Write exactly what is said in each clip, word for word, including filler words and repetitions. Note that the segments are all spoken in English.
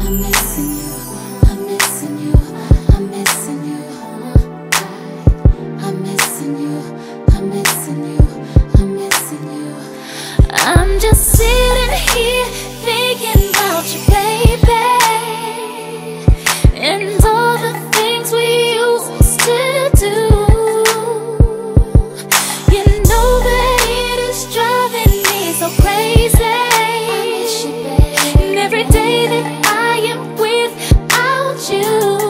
I'm missing you, I'm missing you, I'm missing you. I'm missing you, I'm missing you, I'm missing you. I'm just sitting here thinking about you, baby, and all the things we used to do. You know that it is driving me so crazy. I miss you, babe. And every day that I am without you,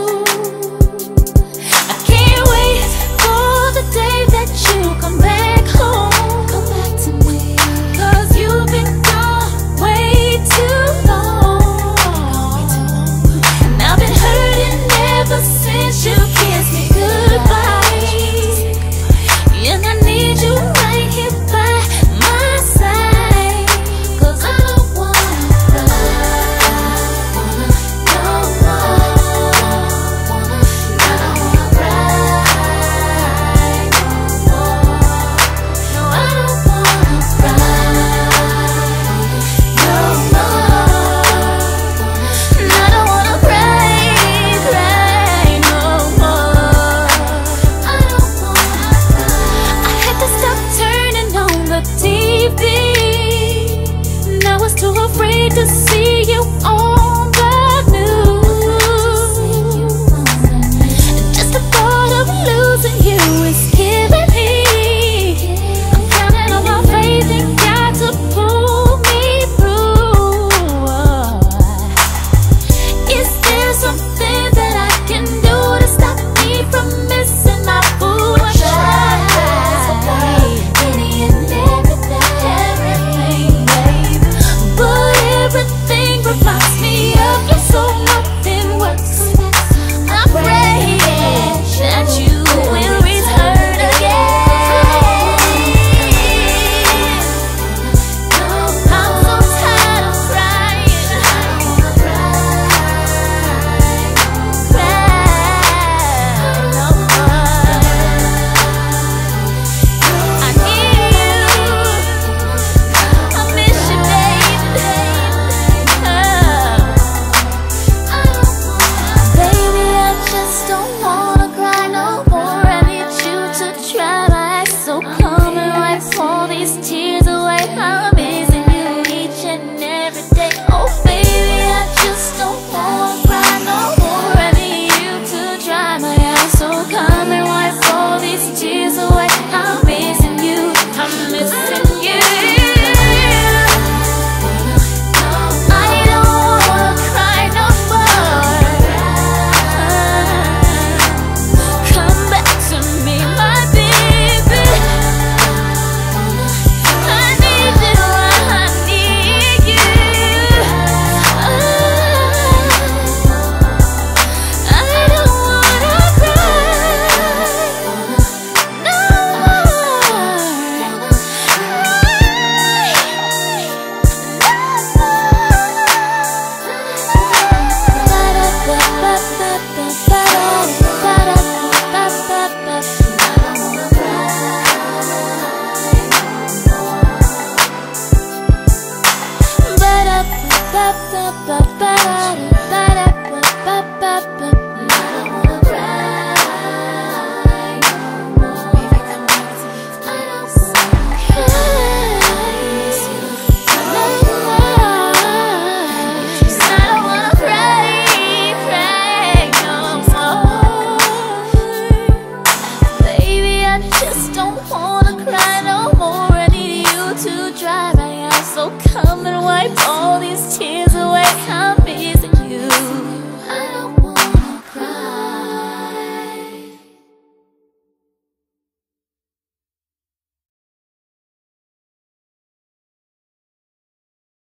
I can't wait for the day that you come back home. Come back to me, 'cause you've been gone way too long. And I've been hurting ever since you kissed me goodbye. And I need you right here by my side, 'cause I don't wanna cry, wanna no more, wanna, I don't wanna cry no more. No, I don't wanna cry no more. And I don't wanna cry, cry no more. I don't wanna cry. I had to stop turning on the T V. And I was too afraid to see you on the news. And just the thought of losing you is killing me. I'm counting on my faith in God to pull me through. Is there something that I can do to stop me from missing my food? I try any and everything, everything, babe, but everything reminds me of you, so nothing works. I pray that you will return again. I'm so tired of crying, cry no more. I need you, I miss you, baby. Baby, I just don't wanna cry no more. I need you to dry my eyes, so come and wipe all these tears away. I'm missing you each and every day. Oh baby, I just don't wanna cry no more. I need you to dry my eyes, so come and wipe all these tears away. I'm missing you, I'm missing you. I don't wanna cry no more. Come back to me, my baby. I need you, I need you. I don't wanna cry so come and wipe all these tears away. I'm